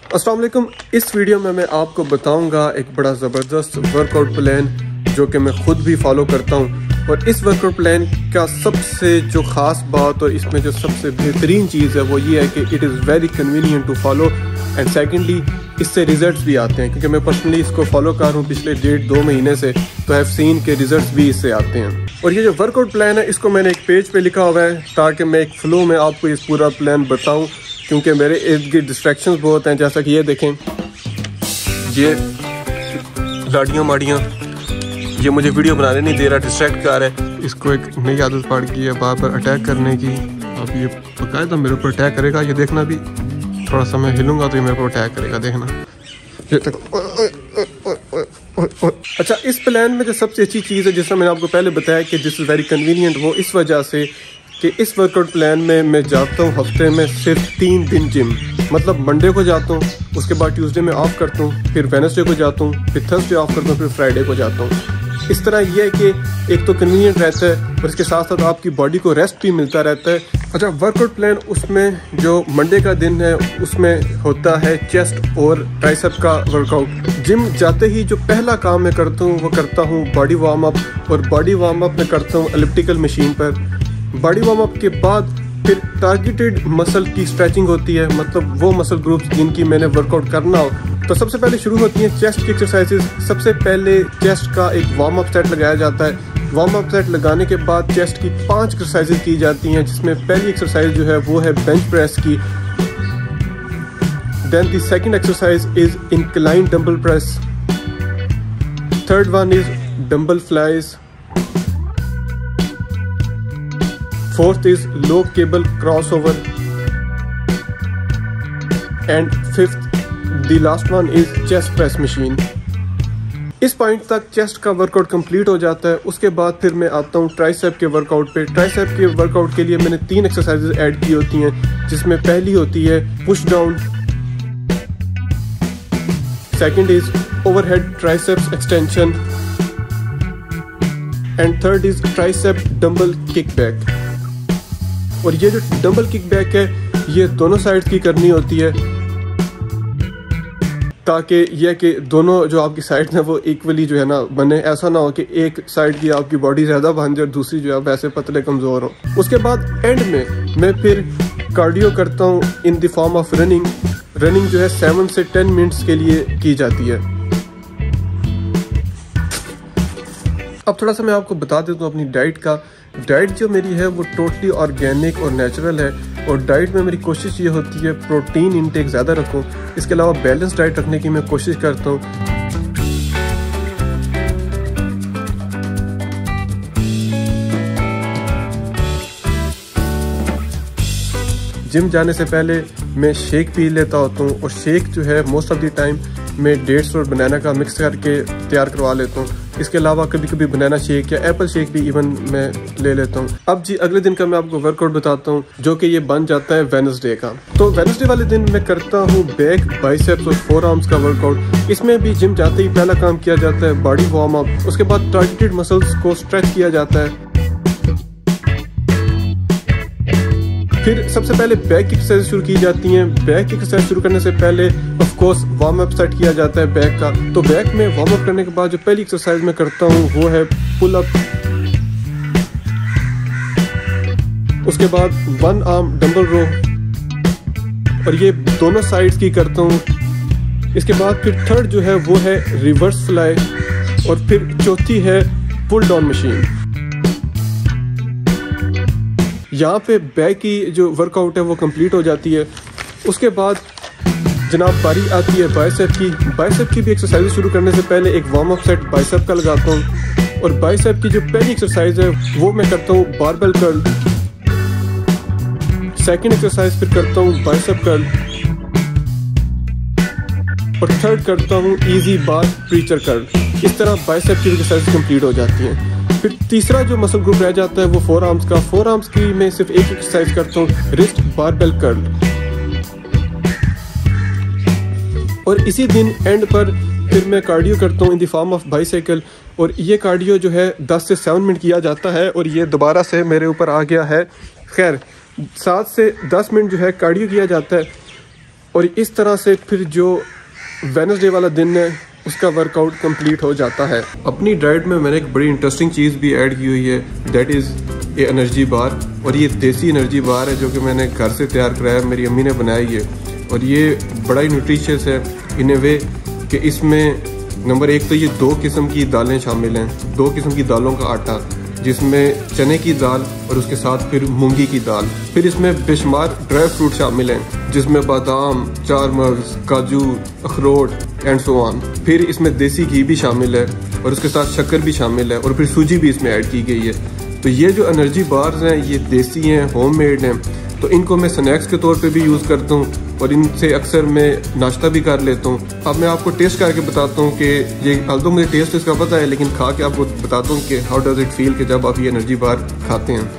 अस्सलाम वालेकुम। इस वीडियो में मैं आपको बताऊंगा एक बड़ा ज़बरदस्त वर्कआउट प्लान जो कि मैं खुद भी फॉलो करता हूं। और इस वर्कआउट प्लान का सबसे जो ख़ास बात और इसमें जो सबसे बेहतरीन चीज़ है वो ये है कि it is very convenient to follow and secondly इससे रिजल्ट्स भी आते हैं, क्योंकि मैं पर्सनली इसको फॉलो कर रहा हूँ पिछले 1.5-2 महीने से, तो हैव सीन के रिजल्ट्स भी इससे आते हैं। और ये जो वर्कआउट प्लान है इसको मैंने एक पेज पे लिखा हुआ है ताकि मैं एक फ्लो में आपको इस पूरा प्लान बताऊं, क्योंकि मेरे इर्द गिर्द डिस्ट्रैक्शंस बहुत हैं। जैसा कि ये देखें, ये लाड़ियाँ माड़ियाँ, ये मुझे वीडियो बनाने नहीं दे रहा, डिस्ट्रैक्ट कर रहा है। इसको एक नई आदत पड़ गई है बार बार अटैक करने की। अब ये बाकायदा मेरे ऊपर अटैक करेगा, ये देखना भी। थोड़ा सा मैं हिलूंगा तो ये मेरे ऊपर अटैक करेगा, देखना। ये देखो। अच्छा, इस प्लान में जो सबसे अच्छी चीज़ है जिसमें मैंने आपको पहले बताया कि दिस इज़ वेरी कन्वीनियंट, वो इस वजह से कि इस वर्कआउट प्लान में मैं जाता हूँ हफ्ते में सिर्फ 3 दिन जिम। मतलब मंडे को जाता हूँ, उसके बाद ट्यूसडे में ऑफ करता हूँ, फिर वेडनेसडे को जाता हूँ, फिर थर्सडे ऑफ करता हूँ, फिर फ्राइडे को जाता हूँ। इस तरह यह है कि एक तो कन्वीनियंट रहता है और इसके साथ साथ आपकी बॉडी को रेस्ट भी मिलता रहता है। अच्छा, वर्कआउट प्लान उसमें जो मंडे का दिन है उसमें होता है चेस्ट और ट्राइसेप का वर्कआउट। जिम जाते ही जो पहला काम मैं करता हूँ वो करता हूँ बॉडी वार्म अप, और बॉडी वार्म अप मैं करता हूँ एलिप्टिकल मशीन पर। बॉडी वार्म अप के बाद फिर टारगेटेड मसल की स्ट्रेचिंग होती है, मतलब वो मसल ग्रुप्स जिनकी मैंने वर्कआउट करना हो। तो सबसे पहले शुरू होती हैं चेस्ट की एक्सरसाइजेज। सबसे पहले चेस्ट का एक वार्म अप सेट लगाया जाता है। वार्म अप सेट लगाने के बाद चेस्ट की 5 एक्सरसाइजेज की जाती हैं, जिसमें पहली एक्सरसाइज जो है वो है बेंच प्रेस की। Then the second exercise is incline dumbbell press. Third one is dumbbell flies. Fourth is low cable crossover and fifth the last one is chest press machine. इस पॉइंट तक chest का workout complete हो जाता है। उसके बाद फिर मैं आता हूँ ट्राइसेप के वर्कआउट पे। ट्राइसेप के वर्कआउट के लिए मैंने 3 एक्सरसाइजेज ऐड की होती हैं, जिसमें पहली होती है push down, second is overhead triceps extension and third is tricep dumbbell kick back. और ये जो डंबल किक बैक है ये दोनों साइड की करनी होती है, ताकि यह कि दोनों जो आपकी साइड है वो इक्वली जो है ना बने। ऐसा ना हो कि एक साइड की आपकी बॉडी ज़्यादा बन जाए और दूसरी जो है वैसे पतले कमज़ोर हो। उसके बाद एंड में मैं फिर कार्डियो करता हूँ in the form of running. Running जो है 7 से 10 मिनट्स के लिए की जाती है। अब थोड़ा सा मैं आपको बता देता हूँ अपनी डाइट का। डाइट जो मेरी है वो टोटली ऑर्गेनिक और नेचुरल है, और डाइट में मेरी कोशिश ये होती है प्रोटीन इंटेक ज़्यादा रखूँ। इसके अलावा बैलेंस डाइट रखने की मैं कोशिश करता हूँ। जिम जाने से पहले मैं शेक पी लेता होता हूँ, और शेक जो है मोस्ट ऑफ द टाइम मैं डेट्स और बनाना का मिक्स करके तैयार करवा लेता हूँ। इसके अलावा कभी कभी बनाना शेक या एप्पल शेक भी इवन मैं ले लेता हूँ। अब जी अगले दिन का मैं आपको वर्कआउट बताता हूँ, जो कि ये बन जाता है वेडनेसडे का। तो वेडनेसडे वाले दिन मैं करता हूँ बैक, बाइसेप्स और फोर आर्म्स का वर्कआउट। इसमें भी जिम जाते ही पहला काम किया जाता है बॉडी वार्म अप। उसके बाद टारगेटेड मसल्स को स्ट्रेच किया जाता है। फिर सबसे पहले बैक की एक्सरसाइज शुरू की जाती हैं। बैक की एक्सरसाइज शुरू करने से पहले of course warm up set किया जाता है बैक का। तो बैक में वार्म अप करने के बाद जो पहली एक्सरसाइज मैं करता हूँ वो है पुल अप। उसके बाद 1 आर्म डंबल रो, और ये दोनों साइड्स की करता हूँ। इसके बाद फिर थर्ड जो है वो है रिवर्स फ्लाई, और फिर चौथी है पुल डाउन मशीन। यहाँ पे बैक की जो वर्कआउट है वो कंप्लीट हो जाती है। उसके बाद जनाब बारी आती है बाइसेप की। बाइसेप की भी एक्सरसाइज शुरू करने से पहले एक वार्म अप सेट बाइसेप का लगाता हूँ, और बाइसेप की जो पहली एक्सरसाइज है वो मैं करता हूँ बारबेल कर्ल। सेकंड एक्सरसाइज फिर करता हूँ बाइसेप कर्ल, और थर्ड करता हूँ इजी बार प्रीचर कर्ल। इस तरह बाइसेप की एक्सरसाइज कंप्लीट हो जाती है। फिर तीसरा जो मसल ग्रुप रह जाता है वो फोर आर्म्स का। फोर आर्म्स की मैं सिर्फ एक एक्सरसाइज करता हूँ रिस्ट बारबेल कर्ल, और इसी दिन एंड पर फिर मैं कार्डियो करता हूँ in the form of bicycle. और ये कार्डियो जो है 10 से 7 मिनट किया जाता है, और ये दोबारा से मेरे ऊपर आ गया है। खैर 7 से 10 मिनट जो है कार्डियो किया जाता है। और इस तरह से फिर जो वेडनेसडे वाला दिन है उसका वर्कआउट कंप्लीट हो जाता है। अपनी डाइट में मैंने एक बड़ी इंटरेस्टिंग चीज़ भी ऐड की हुई है, दैट इज़ ये एनर्जी बार। और ये देसी एनर्जी बार है जो कि मैंने घर से तैयार कराया, मेरी अम्मी ने बनाई है। और ये बड़ा ही न्यूट्रिशियस है इन ए वे कि इसमें नंबर 1 तो ये 2 किस्म की दालें शामिल हैं, 2 किस्म की दालों का आटा, जिसमें चने की दाल और उसके साथ फिर मूंगी की दाल। फिर इसमें बेशुमार ड्राई फ्रूट शामिल हैं जिसमें बादाम, चारमगज, काजू, अखरोट एंड सो ऑन। फिर इसमें देसी घी भी शामिल है और उसके साथ शक्कर भी शामिल है और फिर सूजी भी इसमें ऐड की गई है। तो ये जो एनर्जी बार्स हैं ये देसी हैं, होममेड हैं। तो इनको मैं स्नैक्स के तौर पे भी यूज़ करता हूँ और इनसे अक्सर मैं नाश्ता भी कर लेता हूँ। अब मैं आपको टेस्ट करके बताता हूँ कि ये तो मुझे टेस्ट इसका पता है, लेकिन खा के आपको बताता हूँ कि हाउ डज इट फील कि जब आप ये एनर्जी बार खाते हैं।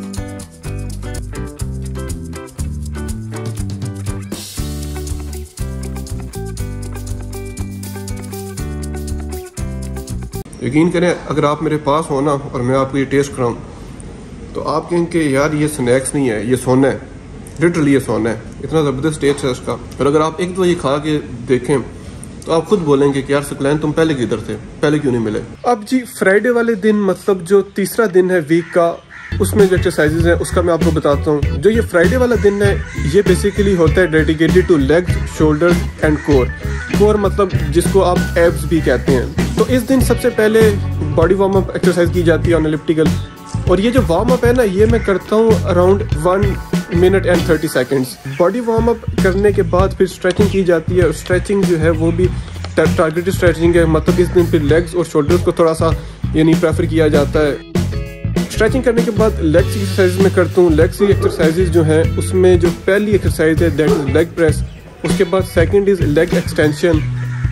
यकीन करें अगर आप मेरे पास हो ना और मैं आपको ये टेस्ट कराऊँ तो आप कहेंगे यार ये स्नैक्स नहीं है, ये सोना है, लिटरली ये सोना है, इतना ज़बरदस्त टेस्ट है इसका। और अगर आप एक दो ये खा के देखें तो आप खुद बोलेंगे कि यार सकलैन तुम पहले किधर थे, पहले क्यों नहीं मिले। अब जी फ्राइडे वाले दिन मतलब जो तीसरा दिन है वीक का, उसमें जो एक्सरसाइजेज हैं उसका मैं आपको बताता हूँ। जो ये फ्राइडे वाला दिन है ये बेसिकली होता है dedicated to legs, shoulders and core. Core मतलब जिसको आप एब्स भी कहते हैं। तो इस दिन सबसे पहले बॉडी वार्म अप एक्सरसाइज की जाती है ऑन एलिप्टिकल। और ये जो वार्म अप है ना ये मैं करता हूँ around 1 minute and 30 seconds. Body warm up करने के बाद फिर स्ट्रेचिंग की जाती है और स्ट्रेचिंग जो है वो भी टारगेटेड स्ट्रेचिंग है। मतलब इस दिन फिर लेग्स और शोल्डर्स को थोड़ा सा यानी प्रेफर किया जाता है। स्ट्रेचिंग करने के बाद लेग्स की एक्सरसाइज में करता हूँ। लेग्स की एक्सरसाइजेज जो हैं उसमें जो पहली एक्सरसाइज है दैट इज लेग प्रेस, उसके बाद second is leg extension,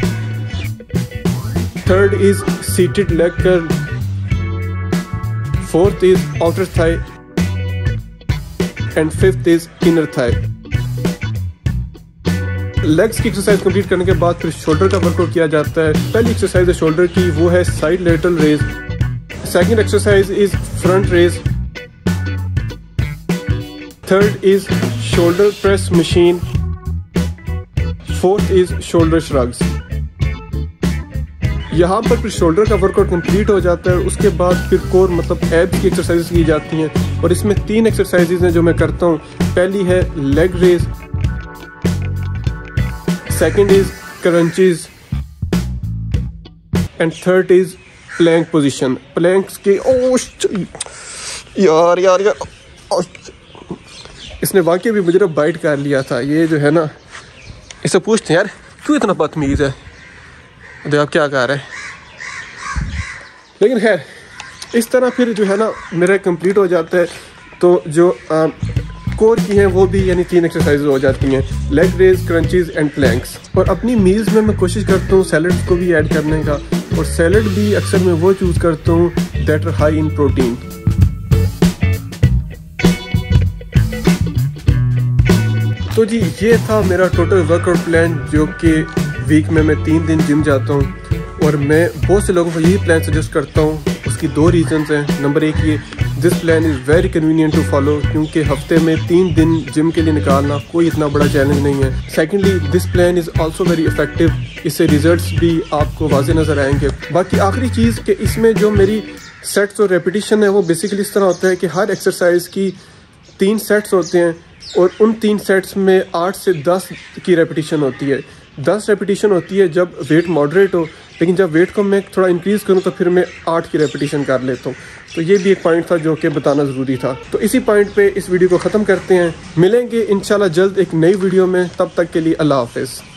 third is seated leg curl, fourth is outer thigh and fifth is inner thigh. Legs की एक्सरसाइज कंप्लीट करने के बाद फिर शोल्डर का वर्कआउट किया जाता है। पहली एक्सरसाइज है शोल्डर की, वो है side lateral raise. Second exercise is front raise. Third is shoulder press machine. Fourth is shoulder shrugs. यहाँ पर फिर शोल्डर का वर्कआउट कंप्लीट हो जाता है। उसके बाद फिर कोर मतलब एब्स की एक्सरसाइजेस की जाती हैं और इसमें 3 एक्सरसाइजेस हैं जो मैं करता हूँ। पहली है leg raise, second is crunches and third is plank position. Planks के यार इसने वाकई भी मुझे बाइट कर लिया था। ये जो है ना इसे पूछते हैं यार क्यों इतना बदतमीज है, देखो आप क्या कर रहे हैं। लेकिन खैर इस तरह फिर जो है ना मेरा कंप्लीट हो जाता है। तो जो कोर की हैं वो भी यानी 3 एक्सरसाइज हो जाती हैं, leg raise, crunches and planks. और अपनी मील्स में मैं कोशिश करता हूँ सैलड को भी ऐड करने का, और सैलड भी अक्सर मैं वो चूज़ करता हूँ that are high in protein. तो जी ये था मेरा टोटल वर्कआउट प्लान, जो कि वीक में मैं 3 दिन जिम जाता हूँ। और मैं बहुत से लोगों को यही प्लान सजेस्ट करता हूँ। उसकी 2 रीजंस हैं। नंबर 1 ये this plan is very convenient to follow, क्योंकि हफ्ते में 3 दिन जिम के लिए निकालना कोई इतना बड़ा चैलेंज नहीं है। Secondly this plan is also very effective, इससे रिजल्ट्स भी आपको वाज़े नज़र आएंगे। बाकी आखिरी चीज़ कि इसमें जो मेरी सेट्स और रेपिटेशन है वो बेसिकली इस तरह होता है कि हर एक्सरसाइज की 3 सेट्स होते हैं और उन 3 सेट्स में 8 से 10 की रेपिटेशन होती है। 10 रेपिटेशन होती है जब वेट मॉडरेट हो, लेकिन जब वेट को मैं थोड़ा इंक्रीज़ करूँ तो फिर मैं 8 की रेपिटेशन कर लेता हूँ। तो ये भी एक पॉइंट था जो कि बताना ज़रूरी था। तो इसी पॉइंट पे इस वीडियो को ख़त्म करते हैं। मिलेंगे इंशाल्लाह जल्द एक नई वीडियो में, तब तक के लिए अल्लाह हाफ़िज़।